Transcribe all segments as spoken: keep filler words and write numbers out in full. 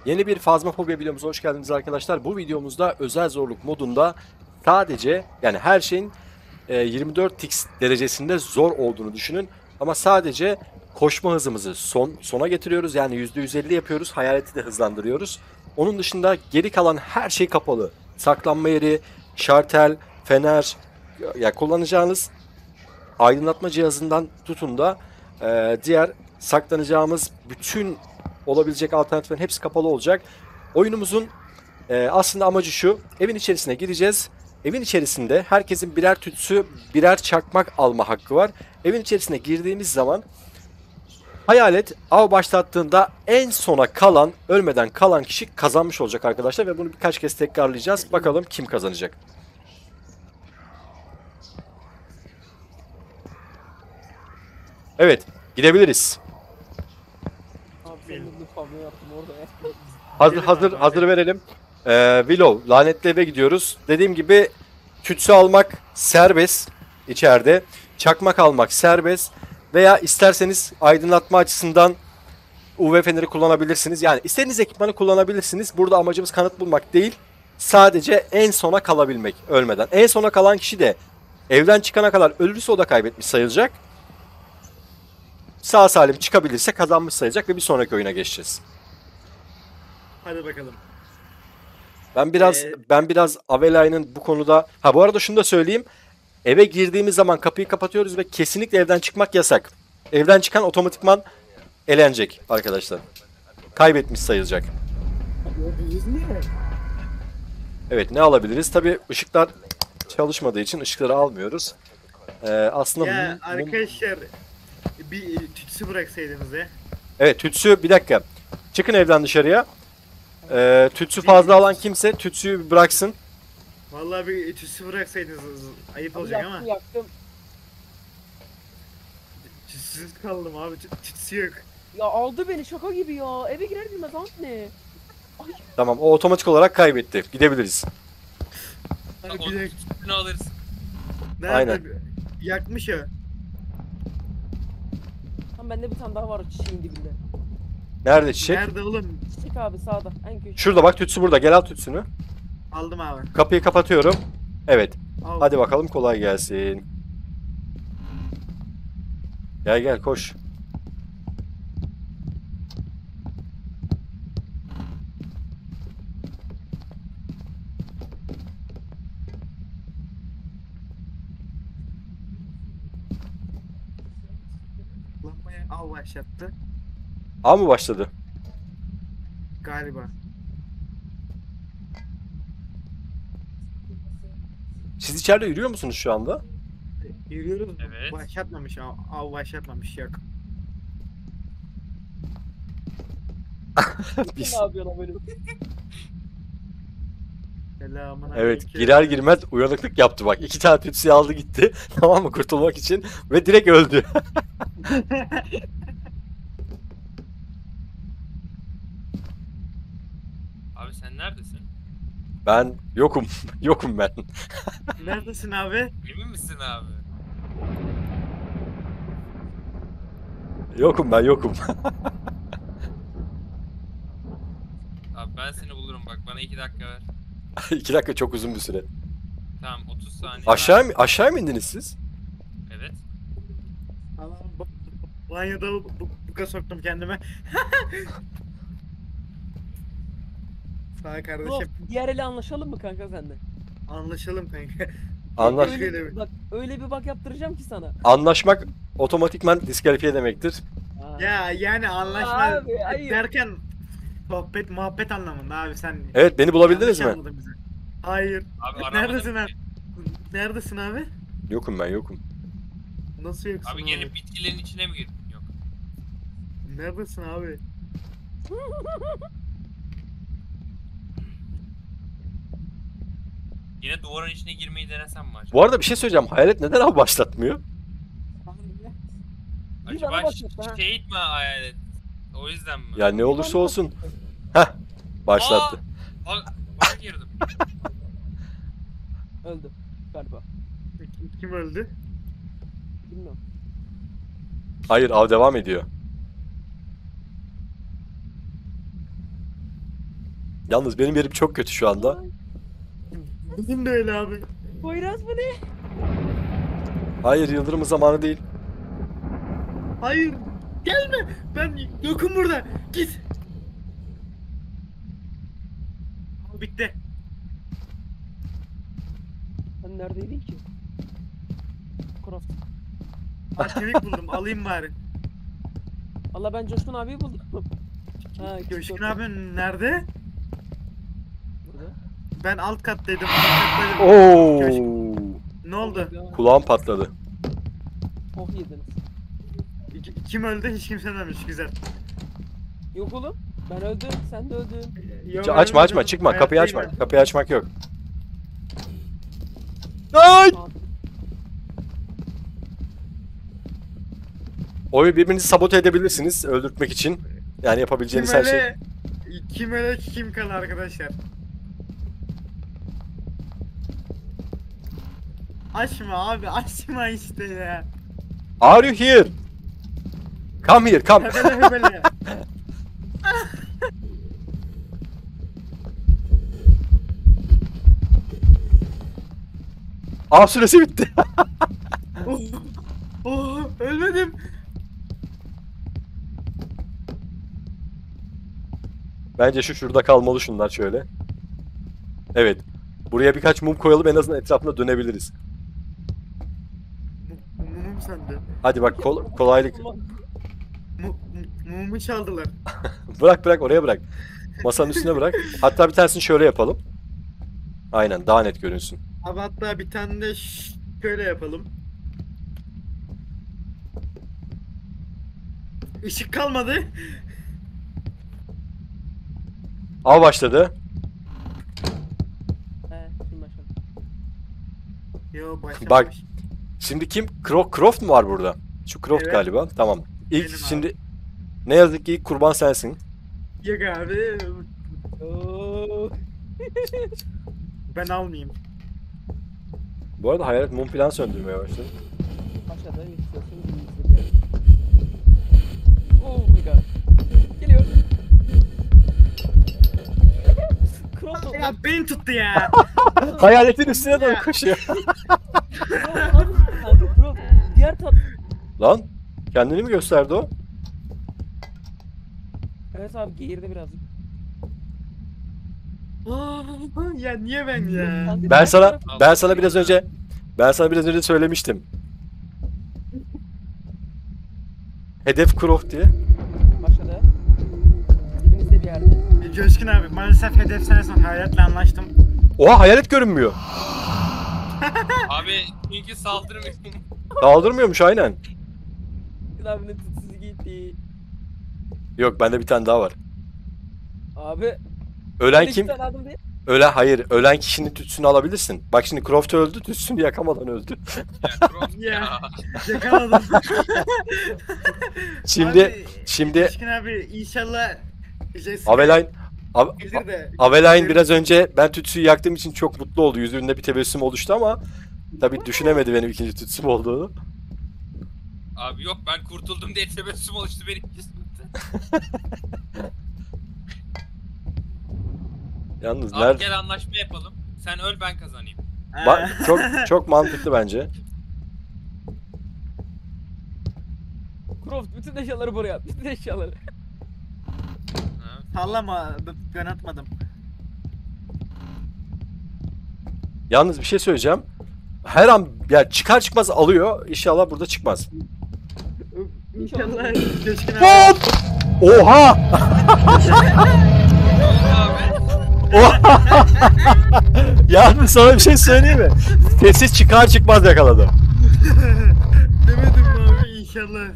Yeni bir Phasmophobia videomuza hoş geldiniz arkadaşlar. Bu videomuzda özel zorluk modunda sadece yani her şeyin e, yirmi dört x derecesinde zor olduğunu düşünün. Ama sadece koşma hızımızı son sona getiriyoruz. Yani yüzde yüz elli yapıyoruz. Hayaleti de hızlandırıyoruz. Onun dışında geri kalan her şey kapalı. Saklanma yeri, şartel, fener, ya kullanacağınız aydınlatma cihazından tutun da e, diğer saklanacağımız bütün olabilecek alternatiflerin hepsi kapalı olacak. Oyunumuzun e, aslında amacı şu: evin içerisine gireceğiz. Evin içerisinde herkesin birer tütsü, birer çakmak alma hakkı var. Evin içerisine girdiğimiz zaman hayalet av başlattığında en sona kalan, ölmeden kalan kişi kazanmış olacak arkadaşlar ve bunu birkaç kez tekrarlayacağız. Bakalım kim kazanacak. Evet, gidebiliriz. Abi senin de pavyon yaptım orada ya. Hazır hazır hazır verelim. Ee, Willow, lanetli eve gidiyoruz. Dediğim gibi tütsü almak serbest içeride. Çakmak almak serbest. Veya isterseniz aydınlatma açısından U V feneri kullanabilirsiniz. Yani istediğiniz ekipmanı kullanabilirsiniz. Burada amacımız kanıt bulmak değil. Sadece en sona kalabilmek ölmeden. En sona kalan kişi de evden çıkana kadar ölürse o da kaybetmiş sayılacak. Sağ salim çıkabilirse kazanmış sayılacak ve bir sonraki oyuna geçeceğiz. Hadi bakalım. Ben biraz Ee, ben biraz Aveline'ın bu konuda, ha bu arada şunu da söyleyeyim. Eve girdiğimiz zaman kapıyı kapatıyoruz ve kesinlikle evden çıkmak yasak. Evden çıkan otomatikman elenecek arkadaşlar. Kaybetmiş sayılacak. Biz niye? Evet, ne alabiliriz? Tabii ışıklar çalışmadığı için ışıkları almıyoruz. Ee, aslında Ya mum- mum- arkadaşlar bir tütsü bıraksaydınız ya. evet, tütsü bir dakika. Çıkın evden dışarıya. Ee, tütsü fazla alan kimse tütsüyü bıraksın. Vallahi bir tütsü bıraksaydınız ayıp Abi olacak yaktım ama. yaktım. Tütsüz kaldım abi, tü- tütsü yok. Ya aldı beni şaka gibi ya. Eve girer girmez ant ne? Ay Tamam, o otomatik olarak kaybetti. Gidebiliriz. Hadi Onun bir dakika. üstünü alırsın. Nerede? Aynen. Yakmış ya. tam bende bir tane daha var o çiçeğin dibinde. Nerede çiçek? Nerede oğlum? Çiçek abi sağda en köşede. Şurada bak, tütsü burada. Gel al tütsünü. Aldım abi. Kapıyı kapatıyorum. Evet. Al. Hadi bakalım, kolay gelsin. Gel gel koş. Lambaya al başlattı. A mı başladı? Galiba. Siz içeride yürüyor musunuz şu anda? Yürüyoruz. Evet. Başlatmamış. Av, av başlatmamış. Yok. Biz. Ne yapıyorsun böyle? Selamun Evet, aleyküm. girer girmez uyanıklık yaptı bak. İki tane tütsüyü aldı gitti. Tamam mı, kurtulmak için. Ve direkt öldü. Abi sen neredesin? Ben yokum. Yokum ben. Neredesin abi? Emin misin abi? Yokum ben yokum. Abi ben seni bulurum bak bana iki dakika ver. İki dakika çok uzun bir süre. Tamam otuz saniye. Aşağı ver. mı aşağı mı indiniz siz? Evet. Allah'ım bu- bu- banyoda bu, bu, buka soktum kendime. Sağ ol Bro, kardeşim. diğer ele anlaşalım mı kanka sende? Anlaşalım kanka. Anlaş Öyle Öyle mi? bir, bak öyle bir bak yaptıracağım ki sana. Anlaşmak otomatikman diskalifiye demektir. Ha. Ya yani anlaşma Abi, hayır. derken sohbet muhabbet anlamında abi sen. Evet, beni bulabildiniz yanlış mi? anladın bizi. Hayır. Abi aramadım Neredesin ki. abi? Neredesin abi? Yokum ben yokum. Nasıl yoksun Abi abi? gelip bitkilerin içine mi girdin? Yok. Neredesin abi? Yine duvarın içine girmeyi denesem mi acaba? Bu arada bir şey söyleyeceğim. Hayalet neden abi başlatmıyor? Bir Acaba bana başlattı ha. şehit mi hayalet? O yüzden mi? Ya ne olursa olsun. Heh. Başlattı. Aa, bak, bak girdim. Öldü galiba. Kim, kim öldü? Bilmiyorum. Hayır, av devam ediyor. Yalnız benim yerim çok kötü şu anda. Ay, Bizim de öyle abi. Poyraz bu ne? Hayır, Yıldırım zamanı değil. Hayır. Gelme. Ben yokum burada. Git. Abi bitti. Sen neredeydin ki? Croft. Aktivik buldum. Alayım bari. Allah ben Coşkun abiyi buldum. Ha, Coşkun Croft. abi nerede? Burada. Ben alt kattaydım. Alt kattaydım. Coşkun. Oo! Ne oldu? Kulağım patladı. Oh yediniz. Ki- Kim öldü? Hiç kimse ölmemiş. Güzel. Yok oğlum. Ben öldüm. Sen de öldün. Yo, Ç- açma açma, ölmedim. çıkma. Kapıyı Hayattayım açma. ben. Kapıyı açmak yok. Ay! Aa, Oyu birbirinizi sabote edebilirsiniz öldürtmek için. Yani Kim yapabileceğiniz her şey. öle, kim öle kim kal arkadaşlar. Açma abi, açma işte ya. Are you here? Come here, come. Hebele hebele. Av süresi bitti. oh, oh, ölmedim. Bence şu şurada kalmalı şunlar şöyle. Evet. Buraya birkaç mum koyalım, en azından etrafında dönebiliriz. Mu- Mumum sandı. Hadi bak, kol- kolaylık. Ulan, Mu- mu- Mumumu çaldılar. Bırak bırak, oraya bırak. Masanın üstüne bırak. Hatta bir tanesini şöyle yapalım. Aynen, daha net görünsün. Abi hatta bir tane de ş- şöyle yapalım. Işık kalmadı. Av başladı. He, şimdi başladım. Yo başlamış. Bak. Şimdi kim? Cro Croft mu var burada? Şu Croft Evet. galiba. Tamam. İlk Benim abi. şimdi ne yazık ki ilk kurban sensin. Yok abi. Oo. Ben almayayım. Bu arada hayalet mum falan söndürmeye başladı. Aşağıda yetişiyorsun. birinci bir yer. Oh my god. Geliyor. Croft oldu. Ya beni tuttu ya. Hayaletin üstüne doğru koşuyor. Abi Croft. Diğer tat. Lan kendini mi gösterdi o? Evet abi geğirdi birazcık. Aa, ya niye ben ya? Ben sana ben sana biraz önce ben sana biraz önce söylemiştim. Hedef Croft diye. Başladı. Dibinizde bir yerde. Coşkun abi maalesef hedef sensin. Hayatle anlaştım. Oha, hayalet görünmüyor. Abi çünkü saldırmıyor. Kaldırmıyormuş aynen. Abinin tutusu gitti. Yok, bende bir tane daha var. Abi. Ölen iki kim? tane adım değil. Ölen hayır. Ölen kişinin tütsünü alabilirsin. Bak şimdi Croft öldü, tütsünü yakamadan öldü. Ya, Croft Ya. ya. Yakaladım. Şimdi Abi, şimdi Coşkun abi inşallah Jessica Aveline Av- gelir de. Aveline biraz önce ben tütsüyü yaktığım için çok mutlu oldu. Yüzünde bir tebessüm oluştu ama tabii düşünemedi benim ikinci tütsüm olduğunu. Abi yok, ben kurtuldum diye tebessüm oluştu benim yüzümde. Yalnız Abi nerede? gel anlaşma yapalım. Sen öl, ben kazanayım. Ba- çok çok mantıklı bence. Croft bütün eşyaları buraya at. Bütün eşyaları. Ha. Sallama b- ben atmadım. Yalnız bir şey söyleyeceğim. Her an ya çıkar çıkmaz alıyor. İnşallah burada çıkmaz. İnşallah Coşkun abi. Hop! Oha! Ne oldu abi? Oha! Yalnız sana bir şey söyleyeyim mi? Sessiz çıkar çıkmaz yakaladı. Demedim mi abi inşallah.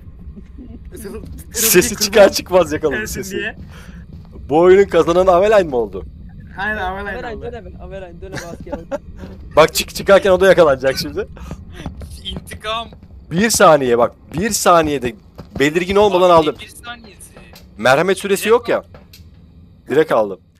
Sesi çıkar çıkmaz yakaladı Gelsin sesi. diye. Bu oyunun kazanan Aveline mi oldu? Aynen Aveline Averayın oldu. döneme. Averayın döneme asker oldu. Bak çık çıkarken o da yakalanacak şimdi. İntikam. Bir saniye bak. Bir saniyede belirgin olmadan Abi, aldım. Bir saniyesi. Merhamet süresi yok ya. Direkt aldım.